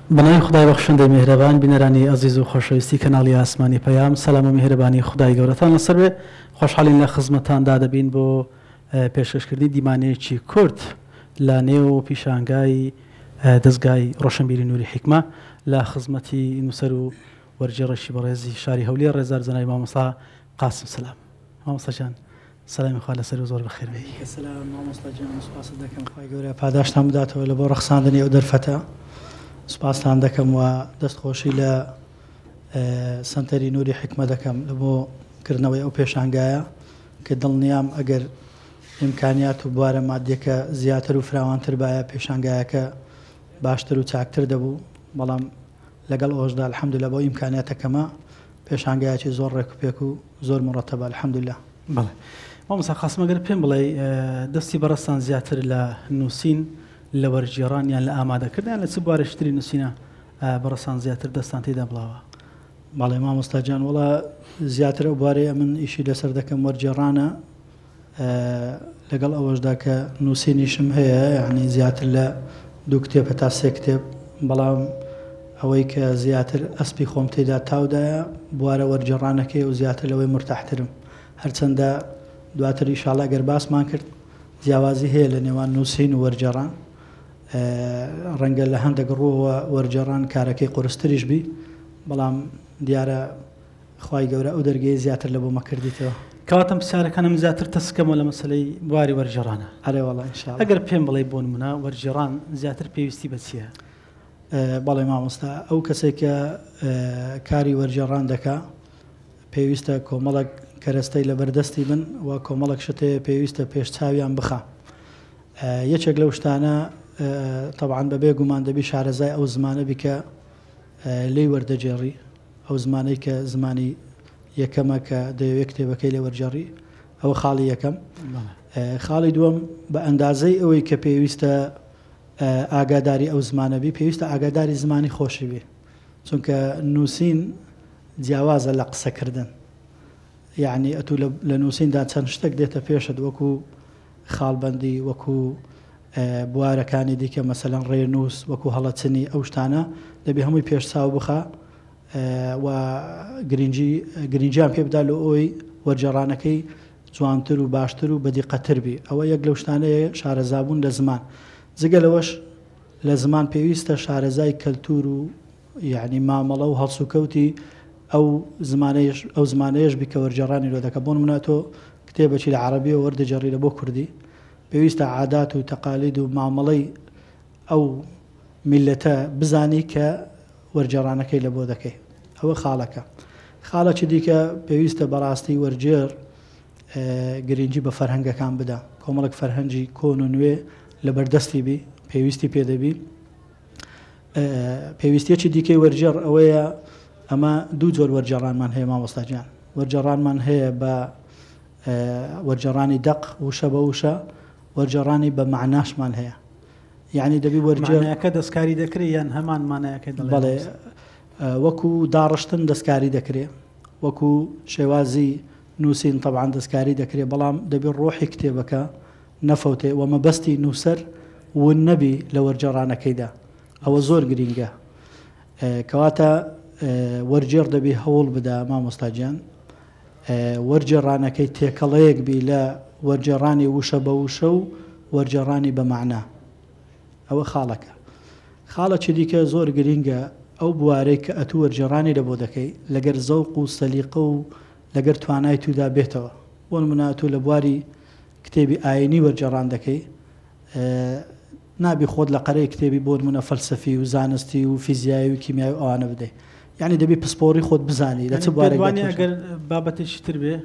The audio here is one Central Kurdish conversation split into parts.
بنای خدای بخشنده مهربان بینرانی عزیز و خوشویستی کانالی آسمانی پیام سلام و مهربانی خدای گەورەتان لەسەر بێ خۆشحاڵین لە خزمەتتاندا دەبین بۆ پێشکەشکردنی دیمانەیەکی کورت لە نێو پیشانگای دەستگای ڕۆشنبیری نووری حکمە لە خزمەتی نووسەر و وەرجێڕەشی بەڕێزی شاری هەولێر ڕێزار جەنابی مامۆستا قاسم سلام مامۆستاجان سلامی خوا لەسەر و زۆر بەخێر بێی. سلام مامۆستاجان سوپاس دەکەم خی گەورە پاداشتان بداتەوە لە بۆ ڕەخساندنی ئەو دەرفەتە سوپاستان دەکەم و دەستخۆشی لە سنتەری نووری حکمە دەکەم لە بۆ کردنەوەی ئەو پێشانگایە کە دڵنیام ئەگەر ئیمکانیات و بوارە مادیەکە زیاتر و فراوانتر باە پێشانگایەکە باشتر و چاکتر دەبوو بەڵام لەگەڵ ئەوەشدا الحەمدولillah بۆ ئیمکانیاتەکەمە پێشانگایەکی زۆر ڕێکوپێک و زۆر مڕەتەبە الحەمدولillah. بەڵێ مامۆستا قاسم ئەگەر پێم بڵێ دەستی بەڕستان زیاتر لە نووسین لە وەرجێڕان یان لە ئامادەکردیان لە چ بوارەشتری نووسینە بەڕستان زیاتر دەستان تێدا بڵاوە؟ بەڵێ مامۆستاجان وڵا زیاتر ئەو بوارەیە من ئیشی لەسەر دەکەم وەرجێڕانە لەگەڵ ئەوەشدا کە نووسینیشم هەیە یعنی زیاتر لە دوو کتێب تا سێ کتێب بەڵام ئەوەی کە زیاتر ئەسپی خۆم تێدا تاودایە بوارە وەرجێڕانەکەی و زیاتر لەوەی مرتاحترم هەرچەندە دواتر ئینشاڵڵا گەر باسمان کرد جیاوازی هەیە لە نێوان نووسین و وەرجێڕان ڕەنگە لە هەندێک ڕۆوە وەرجێڕان کارەکەی قورستریش بی بەڵام دیارە خوای گەورە ئەو دەرگەی زیاتر لە بۆ مەکردیتەوە کەواتە پرسیارەکانم زیاتر تەسکەمەوە لە مەسەلەی بواری وەرجێڕانە. ئەرێ وەڵا ئینشاڵڵا. ئەگەر پێم بڵێ بۆ نمونە وەرجێڕان زیاتر پێویستی بە چییە؟ بەڵێ مامۆستا ئەو کەسێک کە کاری وەرجێڕان دەکا پێویستە کۆمەڵک کەرەستەی لە بەردەستی بن و کۆمەڵک شتەیە پێویستە پێشچاویان بخە. یەکێک لەو شتانە طبعاً بەبێ گومان دەبی شارەزای ئەو زمانە بیکە لێی وەردەجێڕی ئەو زمانەی کە زمانی یەکەمە کە دەیەوێت کتێبەکەی لێ وەرجێڕی ئەوە خاڵی یەکەم. خاڵی دووەم بە ئەندازەی ئەوەی کە پێویستە ئاگاداری ئەو زمانەبی پێویستە ئاگاداری زمانی خۆشی بێ چونکە نووسین جیاوازە لە قسەکردن یعنی ئەتوو لە نووسیندا چەند شتێک دێتە پێشت وەکو خاڵبەندی وەکو بوارەکانی دیکە مەسەلەن ڕێنووس وەکو هەڵەچنی ئەو شتانە دەبێ هەمووی پێش چاو بخە و گرنجیان پێ بدا لە ئەوی وەرجێڕانەکەی جوانتر و باشتر و بەدیقەتر بی ئەوە یەک لەو شتانەیە شارەزابوون لە زمان جگە لەوەش لە زمان پێویستە شارەزای کەلتور و یعنی مامەڵە و هەڵسوکەوتی ئەو زمانەیەش بیکە وەرجێڕانی لۆ دەکە بۆ نمونە تۆ کتێبێکی لە عەرەبیەوە وەردەجێڕی لە بۆ کوردی پێویستە عادات و تەقالید و مامەڵەی ئەو میلەتە بزانی کە وەرجێڕانەکەی لە بۆ دەکەی ئەوە خاڵەکە. خاڵێکی دیکە پێویستە بەڕاستی وەرجێر گرنگی بە فەرهەنگەکان بدا کۆمەڵک فەرهەنگی کۆن و نوێ لە بەردەستی بی پێویستی پێدەبی. پێویستیەکی دیکەی وەرجێڕ ئەوەیە ئەمە دوو جۆر وەرجێڕانمان هەیە مامۆستاجان وەرجێڕانمان هەیە بە وەرجێڕانی دەق وشە بە وشە وەرجێڕانی بە معناشمان هەیە یعنی دەبی وەرجێڕانەکە دەستکاری دەکرێت یان هەمان مانایەکە بەڵێ وەکو داڕشتن دەستکاری دەکرێت وەکو شێوازی نووسین طبعاً دەستکاری دەکرێت بەڵام دەبێت ڕۆحی کتێبەکە نەفەوتێ و مەبەستی نووسەر ون نەبی لە وەرجێڕانەکەیدا ئەوە زۆر گرینگە کەواتە وەرجێڕ دەبی هەوڵ بدا مامۆستاجان وەرجێڕانەکەی تێکەڵەیەک بی لە وەرجێڕانی وشە بە وشە و وەرجێڕانی بە معنا ئەوە خاڵەکە. خاڵەکی دیکە زۆر گرینگە ئەو بوارەی کە ئەتوو وەرجێڕانی لە بۆ دەکەی لەگەر زەوق و سەلیقە و لەگەر توانای تودا بێتەوە بۆ نمونە ئەتوو لە بواری کتێبی ئاینی وەرجێڕان دەکەی نابی خۆت لە قەرەی کتێبی بۆ نمونە فەلسەفی و زانستی و فیزیایی و کیمیایی ئەوانە بدەیت یعنی دەبی پسپۆری خۆت بزانی لە چ بوارێک ئەگەر بابەتێکی تر بێ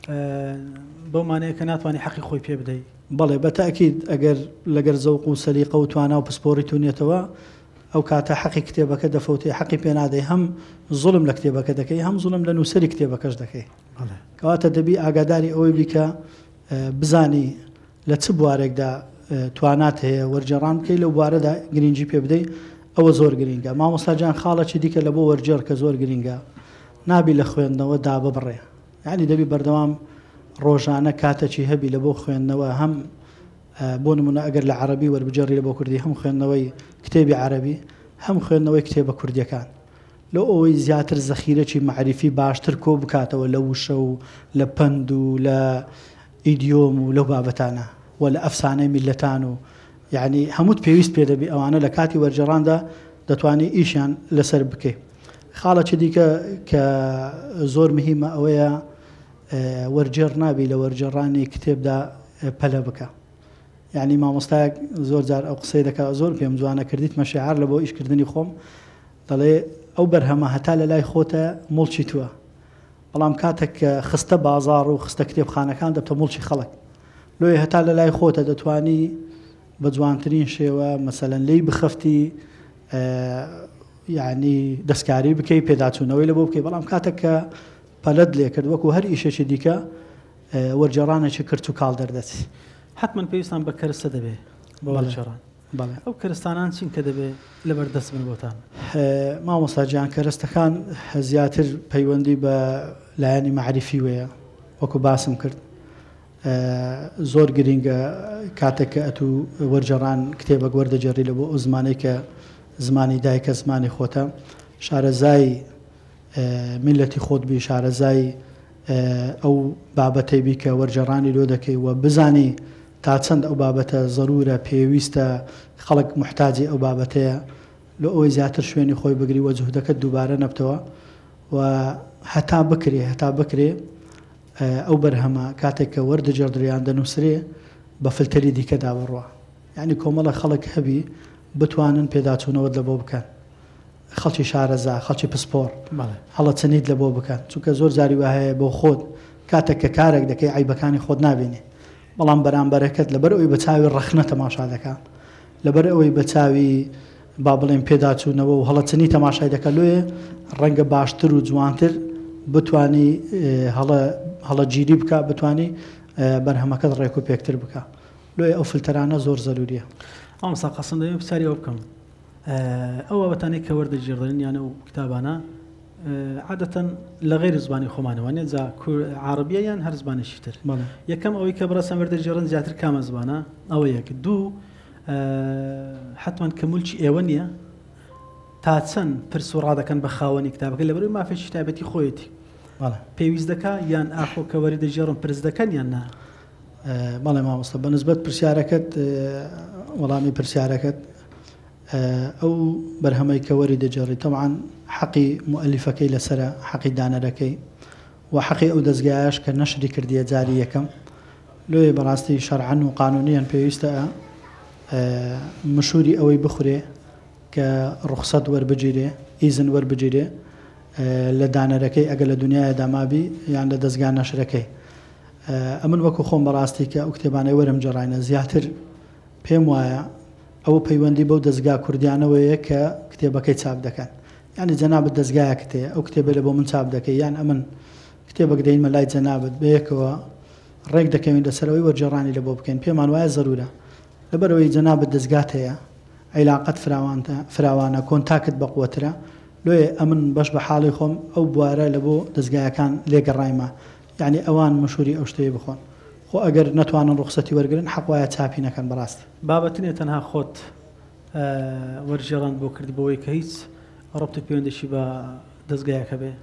بەو مانەیە کە ناتوانانی حەقی خۆی پێ بدەیت. بەڵێ بەتەکید ئەگەر لەگەر زەوق و سەلیقە و توانە و پسپۆری تونێتەوە ئەو کاتە حەقی کتێبەکە دەفەوتێ حەقی پێ نادەی هەم زوڵم لە کتێبەکە دەکەی هەم زوڵم لە نووسەری کتێبەکەش دەکەی کەواتە دەبی ئاگاداری ئەوەی بیکە بزانی لە چ بوارێکدا توانات هەیە وەرجێڕان بکەی لەو بوارەدا گرنگی پێ بدەی ئەوە زۆر گرینگە. مامۆستاجان خاڵەکی دیکە لە بۆ وەرجێڕ کە زۆر گرینگە نابی لە خوێندنەوە دا ببڕێ یعنی دەبی بەردەوام ڕۆژانە کاتێکی هەبی لە بۆ خوێندنەوە هەم بۆ نمونە ئەگەر لە عەرەبی وەربجێڕی لە بۆ کوردی هەم خوێندنەوەی کتێبی عەرەبی هەم خوێندنەوەی کتێبە کوردیەکان لەو ئەوەی زیاتر زەخیرەی معریفی باشتر کۆ بکاتەوە لە وشە و لە پند و لە ئیدیۆم و لەو بابەتانە و لە ئەفسانەی میلەتان و یعنی هەمووت پێویست پێ دەبی ئەوانە لە کاتی وەرجێڕاندا دەتوانێت ئیشیان لەسەر بکەیت. خاڵەکی دیکە کە زۆر مهمە ئەوەیە وەرجێڕ نابی لە وەرجێڕانی کتێبدا پەلە بکە. یعنی مامۆستایەک زۆر جار ئەو قسەی دەکات زۆر پێم جوانە کردیتمە شێعار لە بۆ ئیشکردنی خۆم دەڵێ ئەو بەرهەمە هەتا لە لای خۆتە مڵکی تووە بەڵام کاتێک خستە بازاڕ و خستە کتێبخانەکان دەبتە مڵکی خەڵک لۆی هەتا لە لای خۆتە دەتوانی بە جوانترین شێوە مەسەلەن لی بخەفتی یعنی دەستکاری بکەی پێداچوونەوەی لە بۆ بکەی بەڵام کاتێک کە پەلەت لێ کرد وەکو هەر ئیشێکی دیکە وەرجێڕانێکی کرد و کاڵ دەردەچی حتمما پێویستان بە کەرستە دەبێ بە وەرجێڕان ئەو کەرستانان چین کە دەبێ لەبەردەست بن بۆتان مامۆستا گیان کەرستەکان زیاتر پەیوەندی بە لایەنی معریفی وەیە وەکو باسم کرد زۆر گرینگە کاتێک کە ئەتوو وەرجێڕان کتێبەک وەردەجێڕی لە بۆ ئەو زمانەی کە زمانی دایکە زمانی خۆتە شارەزای میلەتی خۆت بی شارەزای ئەو بابەتەی بی کە وەرجێڕانی لۆ دەکەی و بزانی تا چەند ئەو بابەتە ضرورە پێویستە خەڵک محتاجی ئەو بابەتەیە لە ئەوەی زیاتر شوێنی خۆی بگری وە جوهدەکەت دووبارە نەبتەوە و هەتا بکرێ ئەو بەرهەمە کاتێک کە وەردەجێڕدرێیان دەنووسرێ بە فلتەری دیکەدا بڕوە یعنی کۆمەڵە خەڵک هەبی بتوانن پێداچوونەوەت لە بۆ بکەن خەڵکی شارەزا خەڵکی پسپۆر هەڵە چنیت لە بۆ بکەن چونکە زۆر جاری وهەیە بۆ خۆت کاتێک کە کارێک دەکەی عیبەکانی خۆت نابینێ بەڵام بەرامبەرەکەت لەبەر ئەوەی بە چاوی ڕەخنە تەماشا دەکات لەبەر ئەوەی بە چاوی با بڵێن پێداچوونەوە و هەڵەچنی تەماشای دەکە لێ ڕەنگە باشتر و جوانتر بتانی هەڵە گیری بکە بتانی بەرهەمەکەت ڕێک و پێکتر بکە لێ ئەو فلتەرانە زۆر زەروریە. ئەمسا قەسم دەبێت پرسیاری ئەو بکەم ئەو بابەتانەی کە وەردەجێڕدرێن یانە و کتابانە عادەتەن لە غێر زمانی خۆمانەوانێت جا عربیە یان هەر زمانێکی تر یەکەم ئەوەی کە بڕەسەن وەردەجێڕن زیاتر کامە زمانە ئەوە یەک دوو حتمما کە مولکی ئێوە نییە تا چەند پرس و ڕادەکەن بە خاوەنی کتابەکە لەبەر مافێکی تایبەتی خۆیەتی پێویست دەکا یان ئاخۆ کە وەردەجێڕن پرس دەکەن یان نا بەڵێ مامۆستا بەنسبەت پرسیارەکەت وەڵامی پرسیارەکەت ئەو بەرهەمەی کە وەری دەجێڕی تەمعاً حەقی مؤەلیفەکەی لەسرە حەقی دانەرەکەی و حەقی ئەو دەستگایش کە نەشری کردیە جاری یەکەم لێ بەڕاستی شەرعەن و قانونیان پێویستە مشوری ئەوەی بخورێ کە ڕوخسەت وەربگیرێ ئیزن وەربگیرێ لە دانەرەکەی ئەگە لە دنیای دامابی یان لە دەستگا نەشرەکەی ئەمن وەکو خۆم بەڕاستی کە ئەو کتێبانەی وەرم جێڕاینە زیاتر پێم وایە ئەو پەیوەندی بەو دەستگا کوردیانەوەیە کە کتێبەکەی چاپ دەکەن یعنی جەنابەت دەستگایە کتێ ئەو کتێبە لە بۆ من چاپ دەکەی یان ئەمن کتێبەک دەینمە لای جەنابەت بەیەکەوە ڕێک دەکەوین لەسەرەوەی وەرجێڕانی لە بۆ بکەین پێمان وایە زەرورە لەبەرەوەی جەنابەت دەستگات هەیە عیلاقەت فراوانە کۆنتاکت بەقوترە لێ ئەمن بەش بە حاڵی خۆم ئەو بوارە لە بۆ دەستگایەکان لێگەڕایمە یعنی ئەوان مشوری ئەو شتەیە بخۆن خۆ ئەگەر نەتوانن ڕوخسەتی وەرگن حەق وایە چاپی نەکەن بەڕاستی بابەتنێ تەنها خۆت وەرجێڕان بۆ کردی بەوەی کە هیچ ڕەبتی پەیوەندیشی بە دەستگایەکە بێ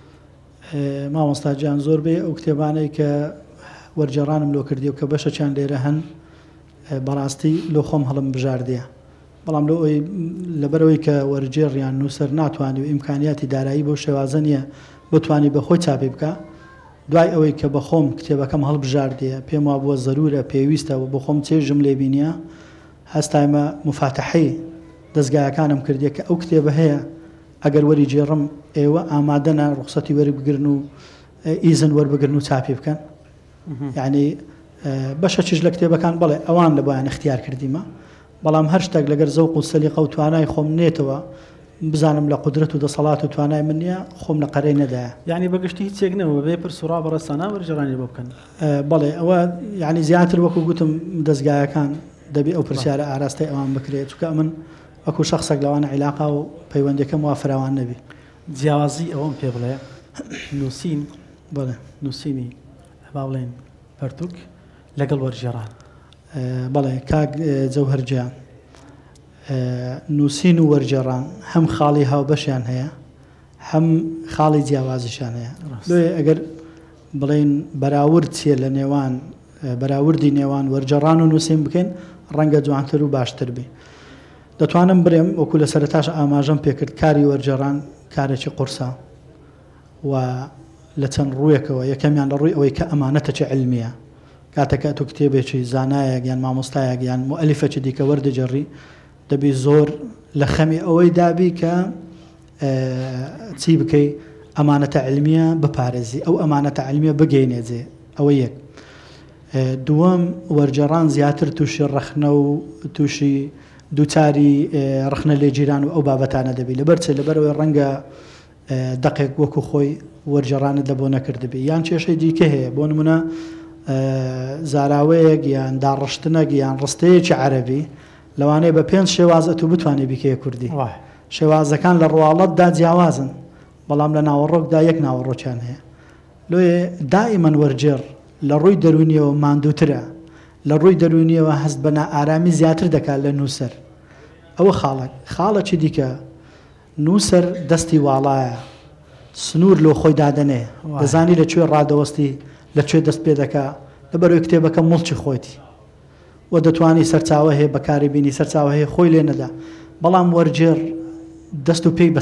مامۆستا گیان زۆر بێ ئەو کتێبانەی کە وەرجێڕانم لۆ کردی و کە بەشەچیان لێرە هەن بەڕاستی لۆ خۆم هەڵم بژاردیە بەڵام لەبەرەوەی کە وەرجێڕیان نووسەر ناتوانانی و ئیمکانیاتی دارایی بۆ شێوازە نیە بتانی بە خۆی چاپی بکە دوای ئەوەی کە بە خۆم کتێبەکەم هەڵبژاردیە پێم وا بووە زەرورە پێویستە و بە خۆم چێژم لێبینیە هەستایمە مفاتەحەی دەستگایەکانم کردیە کە ئەو کتێبە هەیە ئەگەر وەری جێڕم ئێوە ئامادەنە ڕوخسەتی وەربگرن و ئیزن وەربگرن و چاپی بکەن یعنی بەشە چیش لە کتێبەکان بڵێ ئەوان لە بۆیان اختیار کردیمە بەڵام هەر شتێک لەگەر زەوق و سەلیقە و توانای خۆم نێتەوە بزانم لە قدرەت و دەسەڵات و توانای من نییە خۆم لە قەرەی نەدایە یعنی بەگشتی هیچ چێکنەوە بێ پرسوڕا بەڕستانە وەرجێڕانی بۆ بکەن بەڵێ ئەوە یعنی زیاتر وەکو گوتم دەستگایەکان دەبێ ئەو پرسیارە ئاراستەی ئەوان بکرێت چونکە من وەکو شخصێک لەوانە عیلاقا و پەیوەندەکەم وا فراوان نەبی جیاوازی ئەوەم پێ بڵێ نووسین بڵێ نووسینی با بڵێن پەرتوک لەگەڵ وەرجێڕان بەڵێ کاک جەوهەرجیان نووسین و وەرجێڕان هەم خاڵی هاوبەشیان هەیە هەم خاڵی جیاوازیشان هەیە لێ ئەگەر بڵێن بەراورد چیە لە نێوان بەراوردی نێوان وەرجێڕان و نووسین بکەین ڕەنگە جوانتر و باشتر بێ دەتوانم برێم وەکو لە سەرەتاش ئاماژەم پێکرد کاری وەرجێڕان کارێکی قورسە و لە چەند ڕوویەکەوە یەکەمیان لە ڕووی ئەوەی کە ئەمانەتەکی علمیە کاتەکە تو کتێبێکی زانایەک یان مامۆستایەک یان مؤەلیفێکی دیکە وەردەجێڕی دەبی زۆر لە خەمی ئەوەی دابی کە چی بکەی ئەمانەتە علمیە بپارێزی ئەو ئەمانەتە علمیە بگەینێجێ ئەوە یەک دووەم وەرجێڕان زیاتر تووشی ڕەخنە و تووشی دووچاری ڕخنە لێ جیران و ئەو بابەتانە دەبی لەبەر چێ لەبەرەوەی ڕەنگە دەقێک وەکو خۆی وەرجێڕانت لە بۆ نەکردبی یان کێشەی دیکە هەیە بۆ نمونە زاراوەیەک یان داڕشتنەک یان ڕستەیەکی عەرەبی لەوانەیە بە 5 شێوازە و بتوانێ بیکەیە کوردی شێوازەکان لە ڕواڵەتدا جیاوازن بەڵام لە ناوەڕۆکدا یەک ناوەڕۆکیان هەیە لێ دائیمەن وەرجێڕ لە ڕووی دەرونیەوە ماندووترە لە ڕووی دەرونیەوە هەست بە ئارامی زیاتر دەکات لە نووسەر ئەوە خاڵێکی دیکە نووسەر دەستی واڵایە سنوور لۆ خۆی دادەنێ دەزانی لەکوێ ڕادەوەستی لەکوێ دەست پێ دەکا لەبەرەوەی کتێبەکە مڵچی خۆیتی و دەتوانی سەرچاوە هەیە بەکاری بینی سەرچاوە هەیە خۆی لێ نەدا بەڵام وەرجێڕ دەست و پێی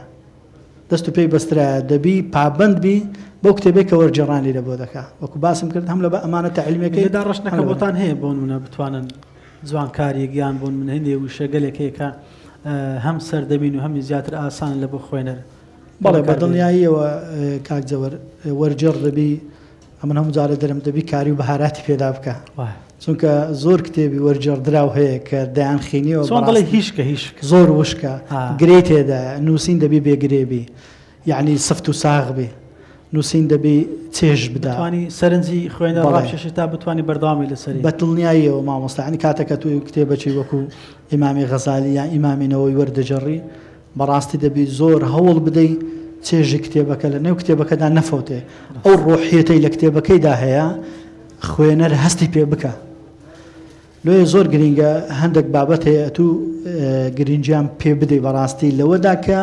بەسترایە دەبی پابند بی بەو کتێبێک کە وەرجێڕانی لە بۆ دەکا وەکو باسم کرد هەم لە بە ئەمانەتە علمیەکەی دا ڕشنەکە بۆتان هەیە بۆن منە بتوانن جوانکاری گیان بۆن من هەندێ وشە گەلێکەیەکە هەم سەردەبین و هەمی زیاتر ئاسان لە بۆ خوێنەر بەڵێ بە دڵنیاییەوە کاک جەوەر وەرجێڕ دەبی ئەمن هەموو جارە دەرم دەبی کاری و بەهاراتی پێدا بکە چونکە زۆر کتێبی وەرجێڕدراو هەیە کە دەیان خینیەوە دەڵێ هیچکە زۆر وشکە گرێ تێدا نووسین دەبی بێگرێبی یعنی سفت و ساغ بێ نووسین دەبی چێژ بداتوانی سەرنجی خوێنە ڕابشێش تا بتوانانی بەردەوامی لەسەری بە دڵنیاییەوە مامۆستانی کاتەکە توی کتێبەکی وەکو ئیمامی غەزالی یان ئیمامینەوەی وەردەجێڕی بەڕاستی دەبی زۆر هەوڵ بدەی چێژی کتێبەکە لە نێو کتێبەکەدا نەفەوتێ ئەو ڕۆحیەتەی لە کتێبەکەیدا هەیە خوێنەر هەستی پێ بکە لێ زۆر گرینگە هەندێک بابەت هەیە تو گرنجیان پێ بدەی بەڕاستی لەوەدا کە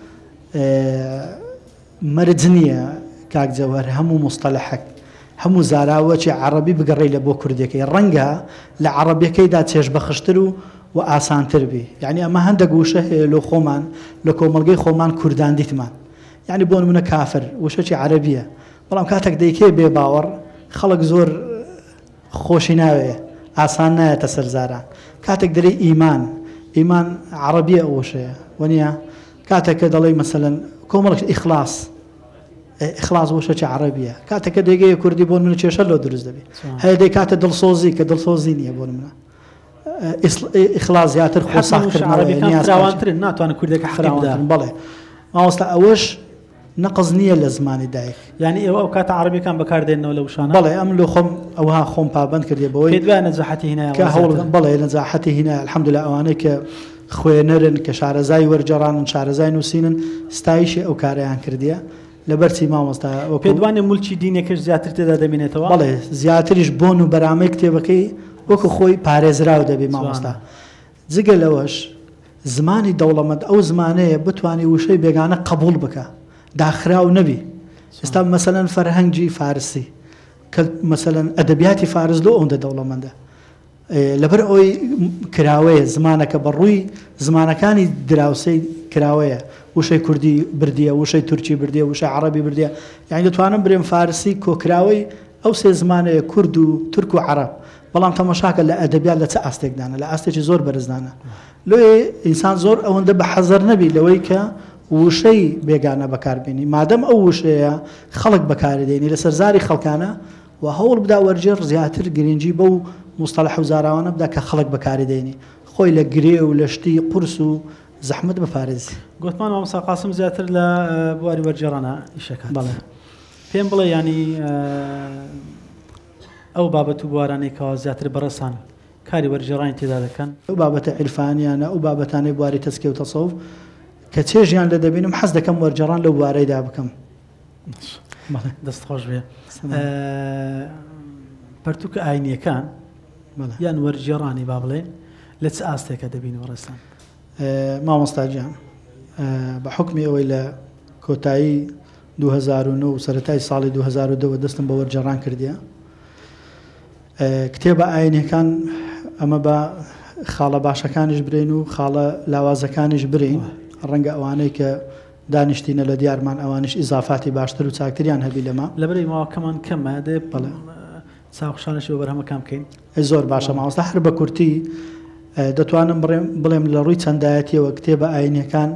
مەرج نییە کاک جەوهەر هەموو مستەلەحەک هەموو زاراوەکی عەرەبی بگەڕێی لە بۆ کوردەکەی ڕەنگە لە عەرەبیەکەیدا چێژ بەخشتر و ئاسانتر بی یعنی ئەمە هەندێک وشە هەیە لە خۆمان لە کۆمەڵگەی خۆمان کوردان دیتمان یعنی بۆ نمونە کافر وشەکی عەرەبیە بەڵام کاتێک دەیکێ بێ باوەڕ خەڵک زۆر خۆشی ناوێ ئاسان نایەتە سەرزاران کاتێک دەرێ ئیمان عەرەبیە ئەو وشەیە وەنیە کاتێککە دەڵێ مەسەلەن کۆمەڵک ئیخلاص وشەکی عەرەبیە کاتێککە دەیگەیە کوردی بۆ منە کێشە لۆ دروست دەبێت هەیە دەی کاتە دڵسۆزی کە دڵسۆزی نییە بۆ منە ئیخلاص زیاتر خۆساکردراوانترن ناتوانە کوردەکە حراوان بڵێ ماوەستا ئەوەش نەقز نییە لە زمانی دایک یعنی ئێوە ئەو کاتە عەرەبیەکان بەکاردێنەوە لە وشانە بەڵێ ئەم لە خۆم ئەوها خۆم پابند کردێ بەوەی نەجاحەتی هینایە کە هەوڵ بەڵێ نەجاحەتی هینایە الحەمدولillah ئەوانەی کە خوێنەرن کە شارەزای وەرجێڕانن شارەزای نووسینن ستایشی ئەو کارەیان کردیە لەبەرچی مامۆستا پێدوانێ مولکی دینێکش زیاتر تێدا دەمێنێتەوە بەڵێ زیاتریش بۆن و بەرامەی کتێبەکەی وەکو خۆی پارێزراو دەبێ مامۆستا جگە لەوەش زمانی دەوڵەمەند ئەو زمانەیە بتوانانی وشەی بێگانە قبول بکە داخراو نەبی ئێستا مەسەلەن فەرهەنگی فارسی کە مەسەلەن ئەدەبیاتی فارس لۆ ئەوەندە دەوڵەمەندە لەبەر ئەوەی کراوەیە زمانەکە بەڕووی زمانەکانی دراوسەی کراوەیە وشەی کوردی بردیە وشەی تورکی بردیە وشەی عەرەبی بردیە یعنی دەتوانم برێم فارسی کۆکراوەی ئەو سێ زمانەیە کورد و تورک و عەرەب بەڵام تەماشاکە لە ئەدەبیات لە چه ئاستێکدانە لە ئاستێکی زۆر بەرزدانە لێ ئینسان زۆر ئەوەندە بە حەزەر نەبی لەوەی کە وشەی بێگانە بەکاربێنی مادەم ئەو وشەیە خەڵک بەکاردێنی لە سەرزاری خەڵکانە و هەوڵ بدا وەرجێڕ زیاتر گرنگی بەو مستەلەح و زاراوانە بدا کە خەڵک بەکاردێنی خۆی لە گرێ و لە شتی قورس و زەحمت بپارێزی گوتمان مامۆستا قاسم زیاتر لە بواری وەرجێڕانە ئیشەکە بەڵێ پێم بڵێ ینی ئەو بابەت و بوارانەی کەوا زیاتر بەڕەسان کاری وەرجێڕانی تێدا دەکەن ئەو بابەتە عیرفانیانە ئەو بابەتانەی بواری تەسکیە و تەسەوف کە چێژیان لە دەبینم حەز دەکەم وەرجێڕان لەو بوارەیدا بکەم دەست خۆش بێ پەرتووکە ئاینیەکان یان وەرجێڕانی با بڵێن لە چ ئاستێکە دەبین وەڕێستان مامۆستا گیان بە حکمی ئەوەی لە کۆتایی 2009 و سەرەتای ساڵی 2010 دەستم بە وەرجێڕان کردیە. کتێبە ئاینەکان ئەمە بە خاڵە باشەکانیش برین و خاڵە لاوازەکانیش برین، ڕەنگە ئەوانەی کە دانیشتینە لە دیارمان ئەوانش ئیزافاتی باشتر و چاکتریان هەبی لەمە لەبەرەوەی ماوەکەمان کەمە دێ بەڵێ چاوخشانەش بە بەرهەمەکان بکەین. زۆر باشە مامۆستا، هەر بە کورتی دەتوانم بڵێم لە ڕووی چەندایەتیەوە کتێبە ئاینەکان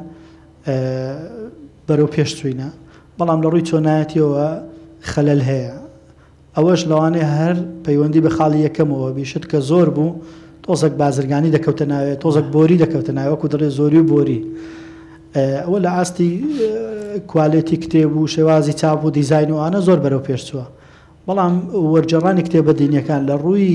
بەرەو پێش چوینە، بەڵام لە ڕووی چۆنایەتیەوە خەلەل هەیە. ئەوەش لەوانەیە هەر پەیوەندی بە خاڵی یەکەمەوە بیشت کە زۆر بوو تۆزێک بازرگانی دەکەوتە ناوێت، تۆزێک بۆری دەکەوتە ناوەکو دەڵێ زۆری و بۆری. ئەوە لە ئاستی کوالێتی کتێب و شێوازی چاپ و دیزاین و ئانە زۆر بەرەو پێش چووە. بەڵام وەرجێڕانی کتێبە دینیەکان لە ڕووی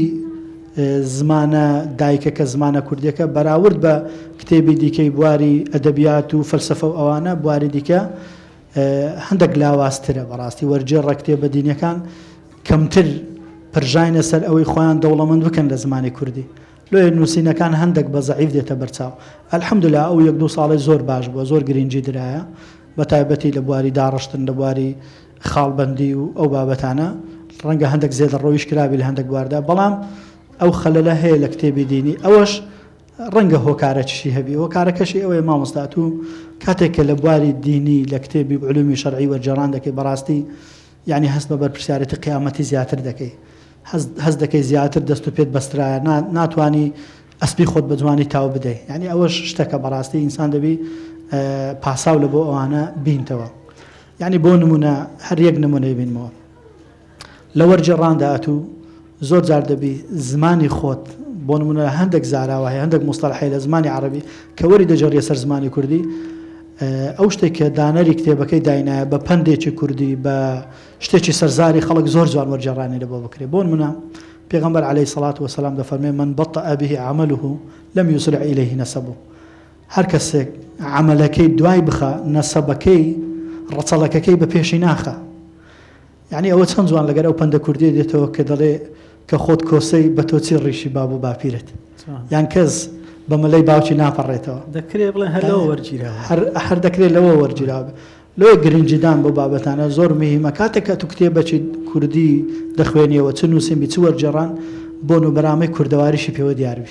زمانە دایکەکە زمانە کوردیەکە بەراورد بە کتێبی دیکەی بواری ئەدەبیات و فەلسەفە و ئەوانە بواری دیکە هەندێک لاوازترە. بەڕاستی وەرجێڕە کتێبە دینیەکان کەمتر پرژاینە سەر ئەوەی خۆیان دەوڵەمەند بکەن لە زمانی کوردی. لۆیە نووسینەکان هەندێک بە زەعیف دێتە بەرچاو. ئەلحەمدوللا ئەو 1-2 ساڵی زۆر باش بووە، زۆر گرنگی درایە بە تایبەتی لە بواری داڕشتن، لە بواری خاڵبەندی و ئەو بابەتانە ڕەنگە هەندێک زێدە ڕۆیش کرابی لە هەندێک بواردا، بەڵام ئەو خەلەلە هەیە لە کتێبی دینی. ئەوەش ڕەنگە هۆکارەکیشی هەبی. هۆکارەکەشی ئەوەیە مامۆستا و کاتێک کە لە بواری دینی لە کتێبی علومی شەرعی وەرجێڕان دەکەی بەڕاستی یعنی هەست بە بەرپرسیارەتی قیامەتی زیاتر دەکەی، هەست دەکەی زیاتر دەست و پێت بەسترایە، ناتوانی ئەسپی خۆت بە جوانی تاو بدەی. یعنی ئەوەش شتەکە بەڕاستی ئینسان دەبی پاساو لە بۆ ئەوانە بینتەوە. یعنی بۆ نمونە هەر یەک نمونەی بینمەوە لە وەرجێڕاندا ئەتوو زۆر جار دەبی زمانی خۆت بۆ نمونە هەندێک زاراوە هەیە، هەندێک مستەڵحی لە زمانی عەرەبی کە وەری دەجێڕیە سەر زمانی کوردی، ئەو شتێک کە دانەری کتێبەکەی داینایە بە پندێکی کوردی بە شتێکی سەرزاری خەڵک زۆر جوان وەرجێڕانی لە بۆ بکرێ. بۆ نمونە پێغەمبەر عەلەیهی سەڵات وەسەلام دەفەرمێ من بەطأ به عەمەله لەم یوسرع ئیلەیه نەسەبه. هەر کەسێک عەمەلەکەی دوای بخە نەسەبەکەی ڕەچەڵەکەکەی بە پێشی ناخە. یعنی ئەوە چەند جوان لەگەر ئەو پەندە کوردی دێتەوە کە دەڵێ کە خۆت کۆسەی بە تۆ چی ڕیشی باب و باپیرت، یان کەس بە مەلەی باوکی ناپەڕێتەوە. دەکرێت بڵێن هەلەوە وەرگیراوە، هەر دەکرێت لەوە وەرگیراوە. لۆ گرنجدان بۆ بابەتانە زۆر مهمە. کاتێک کە تو کتێبەکی کوردی دەخوێنیەوە چ نووسینبی چ وەرجێڕان بۆ نوبەرامەی کوردەواریشی پێوە دیاربی.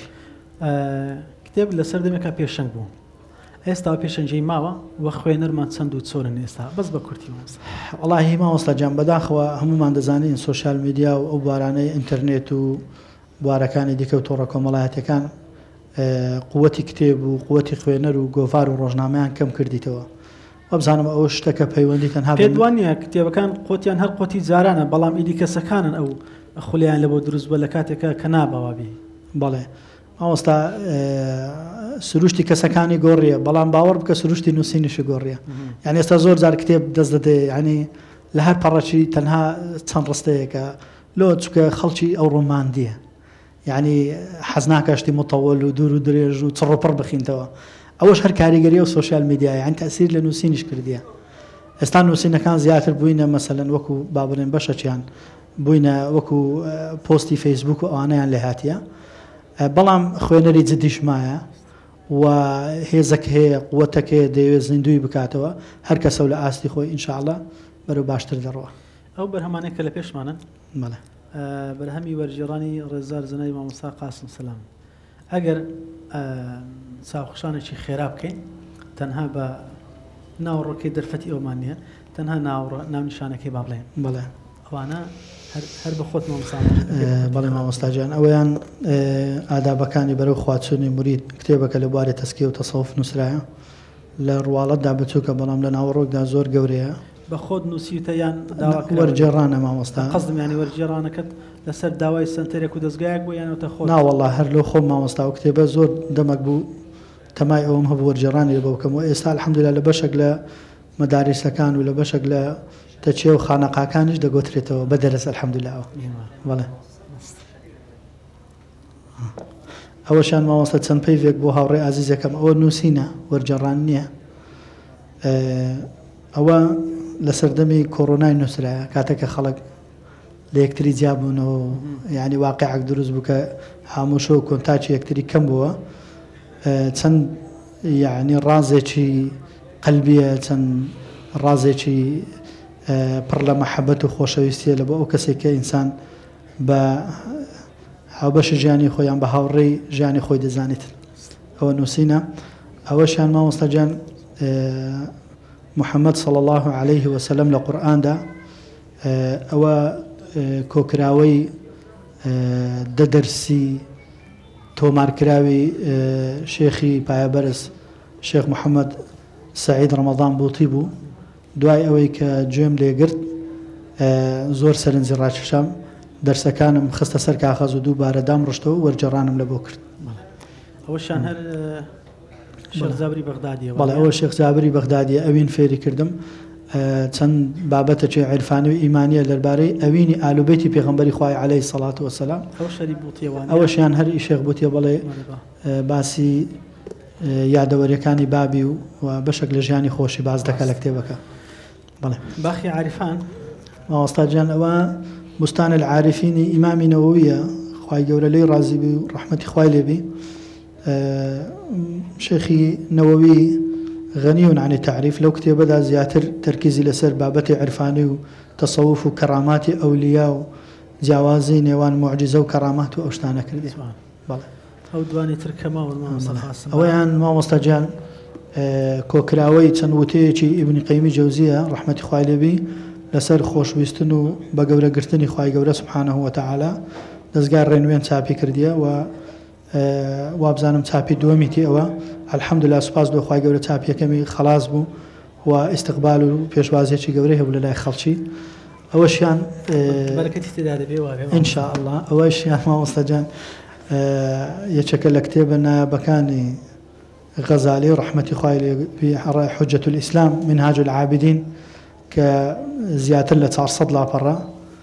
کتێب لەسەر دەمێکا پێشەنگ بوو، ئێستا پێشەنجەی ماوە وە خوێنەرمان چەند و چۆنن ئێستا بەس بە کورتی مامۆستا؟ وەڵاهی مامۆستا جان بەداخەوە هەمومان دەزانین سۆشیال میدیا و ئەو بوارانەی ئینتەرنێت و بوارەکانی دیکە و تۆڕە کۆمەڵایەتەکان قووەتی کتێب و قووەتی خوێنەر و گۆڤار و ڕۆژنامەیان کەم کردیتەوە. وەبزانم ئەوە شتەکە پەیوەندی تەنها پێدوان نیە کتێبەکان قوتیان هەر قوتی جارانە، بەڵام ئیدی کەسەکانن ئەو خولیان لە بۆ دروست بە لە کاتێکە کە ناباوابی. بەڵێ مامۆستا سروشتی کەسەکانی گۆڕیە، بەڵام باوەڕ بکە سروشتی نووسینیشی گۆڕیە. یعنی ئێستا زۆر جار کتێب دەست دەدێ، ینی لە هەر پەڕەکی تەنها چەند ڕستەیەکە لۆ چکە خەڵکی ئەو ڕۆماندیە، یعنی حەزناکەشتی متەوەل و دوور و درێژ و چڕۆپڕ بخینتەوە. ئەوەش هەر کاریگەری و سۆشیال میدیای یان تەسیر لە نووسینیش کردیە. ئێستا نووسینەکان زیاتر بووینە مەسەلەن وەکو بابڵێن بەشەچیان بووینە وەکو پۆستی فەیسبوک و ئەوانەیان لێ هاتیە، بەڵام خوێنەری جدیش مایە و هێزەک هەیە قووەتەک هەیە دەیەوێت زیندوی بکاتەوە. هەر کەسە لە ئاستی خۆی ئینشاءڵڵا بەرەو باشتر دەڕەوە. ئەو بەرهەمانەیە کە لە پێشمانن مەڵێ بەرهەمی وەرجێڕانی ڕێزار زنای مامۆستا قاسم سەلام، ئەگەر چاوخشانێکی خێرا بکەین تەنها بە ناوڕۆکەی دەرفەتی ئەومان نییە، تەنها ناونیشانەکەی با بڵێن بەڵێ ئەوانە هەر بە خۆت مامۆستا. بەڵێ مامۆستاجان ئەویان ئادابەکانی بەرەو خواچوونی مرید کتێبەکە لە بواری تەسکیە و تەسەوف نووسرایە لە ڕواڵەتدا بچووکە، بەڵام لە ناوەڕۆکدا زۆر گەورەیە. بە خۆت نووسیتە یان وەرجێڕانە مامۆستا؟ قەزم ینی وەرجێڕانەکەت لەسەر داوای سنتەرێک و دەستگایەک بوو یانەوە خۆت؟ ناوەڵڵا هەر لەو خۆم مامۆستا و کتێبە زۆر دەمەک بوو تەمای ئەوم هەبوو وەرجێڕانی لە بۆ بکەم و ئێستا الحەمدوللا لە بەشێک لە مەدارسەکان و لە بەشێک لە تەچێ و خانەقاکانیش دەگۆترێتەوە بە دەرس الحەمدوللاوە. بەڵێ ئەوەشان مامۆستا چەند پەیوێک بۆ هاوڕێ ئازیزەکەم ئەوە نووسینە وەرجێڕان نییە. ئەوە لە سەردەمی کۆڕۆنای نووسرایە کاتێککە خەڵک لە یەکتری جیابوونەوە، یعنی واقعێک دروست بوو کە هامووشە و کۆنتاچی یەکتری کەم بووە، چەند یعنی ڕازێکی قەلبیە چەند ڕازێکی پڕ لە مەحەبەت و خۆشەویستیە لە بۆ ئەو کەسێک کە ئینسان بە هاوبەشی ژیانی خۆیان بە هاوڕێی ژیانی خۆی دەزانێت ئەوە نووسینە ئەوەشیان مامۆستاجان محەممەد صلی الله عليه وسلم لە قورئاندا ئەوە کۆکراوەی دەدەرسی تۆمارکراوی شێخی پایەبەرز شێخ محەممەد سعید ڕەمەضان بووتی بوو دوای ئەوەی کە گوێم لێگرت زۆر سەرنجی ڕاکێشام دەرسەکانم خستە سەر کاغەز و دووبارە دام ڕشتەوە وەرجێڕانم لە بۆ کرد ئەوەشان هەر شێخ جابری بەغدادیەوە بەڵێ ئەوە شێخ جابری بەغدادیە ئەوین فێری کردم چەند بابەتێکی عیرفانی و ئیمانیە دەربارەی ئەوینی ئالوبەیتی پێغەمبەری خوای عەلەیهی سەڵات وەسەلام ئەوەشیان هەر ئیشێخ بوتیە بەڵێ باسی یادەوەریەکانی بابی و بەشێک لە ژیانی خۆشی باز دەکات لە کتێبەکە بەڵێ باخی عارفان ماوەستاجیان ئەوە بستان العارفینی ئیمامی نەوەویە خوای گەورە لێی ڕازی بی و ڕەحمەتی خوای لێبی شێخی نەوەوی غەنیون عن التعریف لەو کتێبەدا زیاتر تەرکیزی لەسەر بابەتی عرفانی و تەسەووف و کەراماتی ئەولیا و جیاوازی نێوان موعجزە و کەرامات و ئەو شتانە کردی بەڵێ ئەو دوانی ترکەماوە ئەوەیان مامۆستاجیان کۆکراوەی چەند وتەیەکی ئیبنی قەیمی جەوزیە ڕەحمەتی خوای لێبی لەسەر خۆشویستن و بە گەورەگرتنی خوای گەورە سبحانه وتعالى دەستگای ڕێنوێن چاپی کردیە و وابزانم چاپی دووەمیتی ئەوە الحەمدولله سوپاس بۆ خوای گەورە چاپیەکەمی خلاص بوو و ئیستقبال و پێشوازیەکی گەورەی هەبوو لە لای خەڵکی ئەوەشیان بەرەکەتی تێدا دەبێ ئین شاء الله ئەوەشیان مامۆستاجان یەکێکە لە کتێبە نایابەکانی غەزالی ڕەحمەتی خوای لێبی حجەة الئیسلام منهاج العابدین کە زیاتر لە 400 لاپەڕە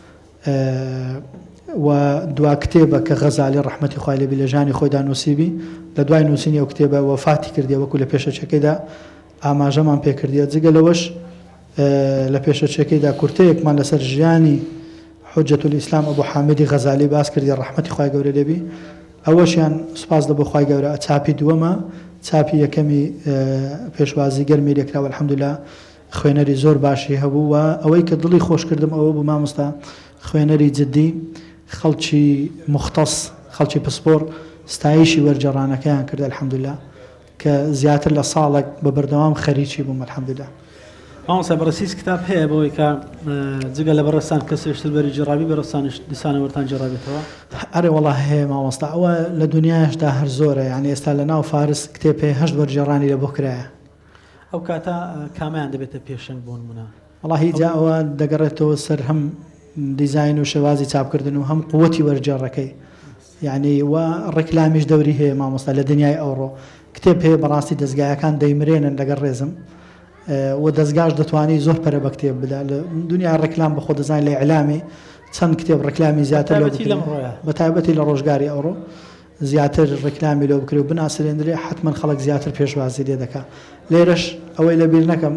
و دوا کتێبە کە غەزالی ڕەحمەتی خوای لێبی لە ژیانی خۆیدا نووسیبی لە دوای نووسینی ئەو کتێبە وەفاتی کردی وەکو لە پێشەچەکەیدا ئاماژەمان پێکردیە جگە لەوەش لە پێشەچەکەیدا کورتەیەکمان لەسەر ژیانی حجەة الئیسلام ئەبوو حامدی غەزالی باس کردی ڕەحمەتی خوای گەورە لێبی ئەوەشیان سوپاس دەبۆ خوای گەورە چاپی دووەمە چاپی یەکەمی پێشوازی گەرمی لێکراوە الحەمدولله خوێنەری زۆر باشی هەبوو و ئەوەی کە دڵی خۆش کردم ئەوە بوو مامۆستا خوێنەری جدی خەڵکی مختص خەڵکی پسپۆر ستایشی وەرجێڕانەکەیان کرد الحەمدولله کە زیاتر لە ساڵێک بە بەردەوام خەریکی بووم الحەمدولله مامۆستا بەڕێسیس کتاب هەیە بۆی کە جگە لە بەڕێستان کەسێشتر بەری جێڕابی بەڕێستانش دیسانە وەرتان جێڕابێتەوە ئەرێ وەڵا هەیە مامۆستا ئەوە لە دنیاشدا هەر زۆرە یعنی ئێستا لە ناو فارس کتێب هەیە 8 وەرجێڕانی لە بۆ کرایە ئەو کاتە کامیان دەبێتە پێشنگ بۆ نمونە وەڵاهی جا ئەوە دەگەڕێتەوە سەر هەم دیزاین و شێوازی چاپکردن و هەم قووەتی وەرجێڕەکەی یعنی و ڕێکلامیش دەوری هەیە مامۆستا لە دنیای ئەوڕۆ کتێب هەیە بەڕاستی دەستگایەکان دەیمرێنن لەگەڵ ڕێزم و دەستگاش دەتوانانی زۆر پەرە بە کتێب بدا لە دنیا ڕێکلام بە خۆ دەزانین لە ئیعلامی چەند کتێب ڕێکلامی زیاتر بە تایبەتی لە ڕۆژگاری ئەوڕۆ زیاتر ڕێکلامی لەو بکرێ و بناسەرێنرێ حتمما خەڵک زیاتر پێشوازی لێ دەکات لێرەش ئەوەی لەبیر نەکەم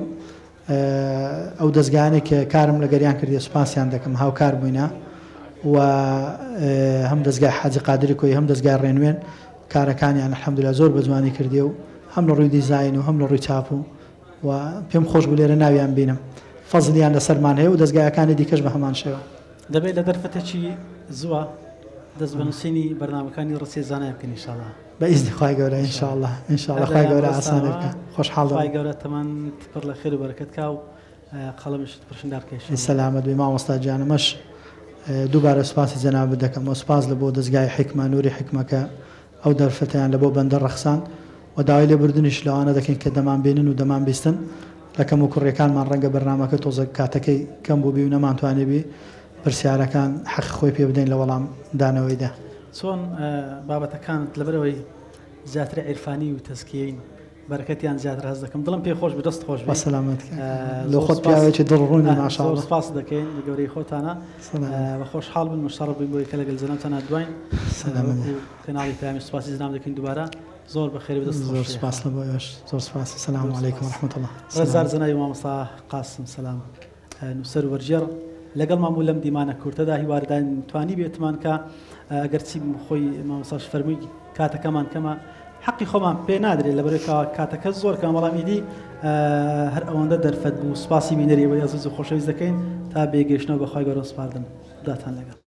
ئەو دەستگایانێک کە کارم لەگەریان کردی سوپاسیان دەکەم هاوکار بووینە و هەم دەستگای حاجی قادری کۆی هەم دەستگای ڕێنوێن کارەکانیان الحەمدولله زۆر بە جوانی کردی و هەم لە ڕووی دیزاین و هەم لە ڕووی چاپ و پێم خۆش بوو لێرە ناویان بینم فەزلیان لەسەرمان هەیە و دەستگایەکانی دیکەش بە هەمان شێوە دەبێت لە دەرفەتێکی زووە دەست بە نووسینی بەرنامەکانی ڕسێزانە بکەن ئینشاءالله بەئیزنی خوای گەورە ئینشاءالله ئینشاءالله خوای گەورە ئاسانە بکە خۆشحاڵ خوای گەورە تەمان پڕ لە خێر و بەرەکەت کا و قەڵەمشت پرشندار کێش سەلامەت بێ مامۆستا گیانمەش دووبارە سوپاسی جەنابەت دەکەم و سوپاس لە بۆ دەستگای حیکمە نووری حیکمەکە ئەو دەرفەتیان لە بۆ بەندەر ڕەخسان و داوای لێبوردنیش لەوانە دەکەین کە دەمان بێنن و دەمان بیستن لەکەم و کوڕیەکانمان ڕەنگە بەرنامەکە تۆزە کاتەکەی کەم بوو بی و نەمانتوانێ بی پرسیارەکان حەق خۆی پێ بدەین لە وەڵام دانەوەیدا چۆن بابەتەکانت لەبەرەوەی زیاتر عیرفانی و تەزکیەین بەرەکەتیان زیاتر هەست دەکەم دڵم پێ خۆش بدەست خۆش بێ سەلامەت لە خۆت پیاوێکی دڵڕوونی ماشاءالله سپاس دەکەین لە گەورەی خۆتانە بە خۆشحاڵ بن مشتەڕف بووین بۆی کە لەگەڵ جەنابتانە دوایین کەناڵی پەیامی سوپاسی جەناب دەکەین دووبارە زۆر بەخێر بدەست زۆر سپاس لە بۆیش زۆر سپاس سلام علیکم ورحمة الله ڕێزار جەنابی مامۆستا قاسم سەلام نووسەر وەرجێڕ لەگەڵ ماموو لەم دیمانە کورتەدا هیواردان توانی بێتمان کە ئەگەر چی خۆی مامۆستاش فەرمووی کاتەکەمان کەمە حەقی خۆمان پێ نادرێت لەبەرەوەی کاتەکە زۆر کامەڵام ئیدی هەر ئەوەندە دەرفەت بوو سوپاسی بینەریەوەی ئەزیز و خۆشەویست دەکەین تا بێگەشتنەوە بەخوای گەورە سپاردن داتان لەگەڵ